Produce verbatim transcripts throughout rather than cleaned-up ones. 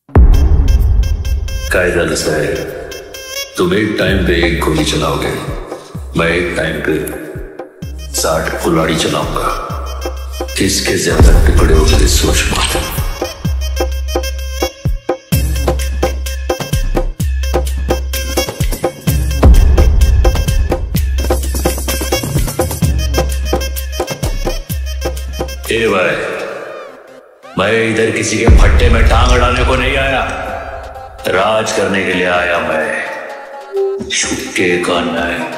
कायदा से है, तुम एक टाइम पे एक गोली चलाओगे, मैं एक टाइम पे साठ कुल्हाड़ी चलाऊंगा। किसके ज्यादा टुकड़े होंगे सोच मत। ए भाई, मैं इधर किसी के फट्टे में टांग अड़ाने को नहीं आया, राज करने के लिए आया मैं। छुपके का न्याय।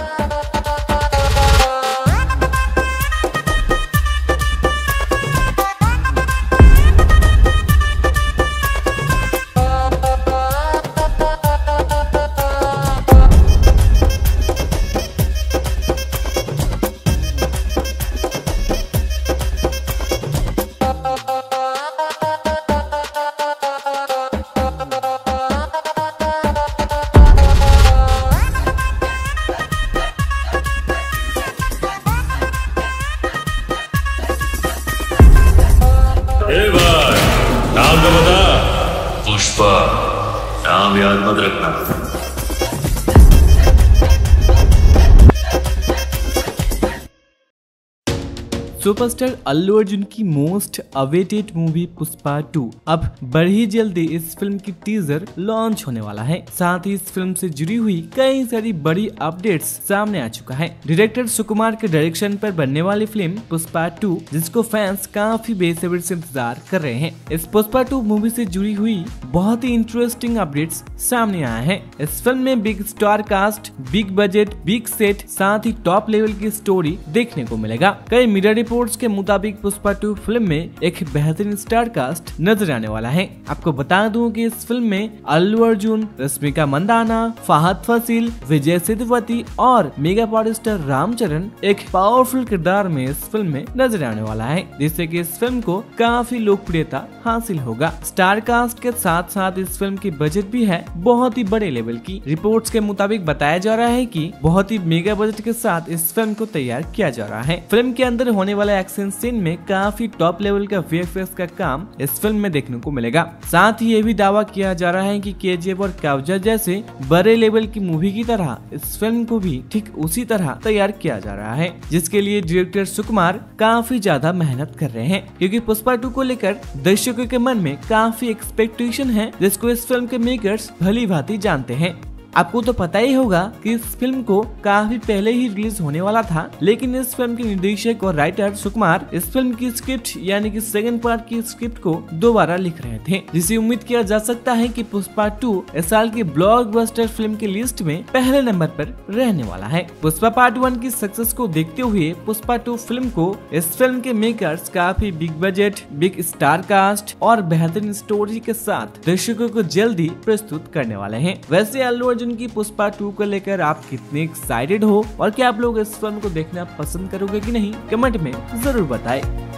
नाम तो बता। पुष्पा, नाम याद मत रखना। सुपरस्टार अल्लू अर्जुन की most awaited movie Pushpa two अब बड़ी जल्दी इस फिल्म की टीजर लॉन्च होने वाला है। साथ ही इस फिल्म से जुड़ी हुई कई सारी बड़ी अपडेट्स सामने आ चुका है। डायरेक्टर सुकुमार के डायरेक्शन पर बनने वाली फिल्म पुष्पा टू, जिसको फैंस काफी बेसब्री से इंतजार कर रहे हैं। इस पुष्पा टू मूवी से जुड़ी हुई बहुत ही इंटरेस्टिंग अपडेट्स सामने आए हैं। इस फिल्म में big star cast, big budget, big set, साथ ही टॉप लेवल की स्टोरी देखने को मिलेगा। कई मीडिया रिपोर्ट्स के मुताबिक पुष्पा टू फिल्म में एक बेहतरीन स्टार कास्ट नजर आने वाला है। आपको बता दूं कि इस फिल्म में अल्लू अर्जुन, रश्मिका मंदाना, फहद फासिल, विजय सेतुपति और मेगा पावर स्टार रामचरण एक पावरफुल किरदार में इस फिल्म में नजर आने वाला है, जिससे कि इस फिल्म को काफी लोकप्रियता हासिल होगा। स्टार कास्ट के साथ साथ इस फिल्म की बजट भी है बहुत ही बड़े लेवल की। रिपोर्ट्स के मुताबिक बताया जा रहा है कि बहुत ही मेगा बजट के साथ इस फिल्म को तैयार किया जा रहा है। फिल्म के अंदर होने वाला एक्शन सीन में काफी टॉप लेवल का वीएफएक्स का काम इस फिल्म में देखने को मिलेगा। साथ ही ये भी दावा किया जा रहा है कि केजीएफ और कब्जा जैसे बड़े लेवल की मूवी की तरह इस फिल्म को भी ठीक उसी तरह तैयार किया जा रहा है, जिसके लिए डायरेक्टर सुकुमार काफी ज्यादा मेहनत कर रहे हैं, क्योंकि पुष्पा टू को लेकर दर्शकों के मन में काफी एक्सपेक्टेशन है, जिसको इस फिल्म के मेकर्स भली भांति जानते हैं। आपको तो पता ही होगा कि इस फिल्म को काफी पहले ही रिलीज होने वाला था, लेकिन इस फिल्म के निर्देशक और राइटर सुकुमार इस फिल्म की स्क्रिप्ट यानी कि सेकंड पार्ट की स्क्रिप्ट को दोबारा लिख रहे थे, जिसे उम्मीद किया जा सकता है कि पुष्पा टू इस साल की ब्लॉकबस्टर फिल्म की लिस्ट में पहले नंबर पर रहने वाला है। पुष्पा पार्ट वन की सक्सेस को देखते हुए पुष्पा टू फिल्म को इस फिल्म के मेकर्स काफी big budget, big star cast और बेहतरीन स्टोरी के साथ दर्शकों को जल्दी प्रस्तुत करने वाले हैं। वैसे अल्लू अर्जुन की पुष्पा टू को लेकर आप कितने एक्साइटेड हो और क्या आप लोग इस फिल्म को देखना पसंद करोगे कि नहीं, कमेंट में जरूर बताएं।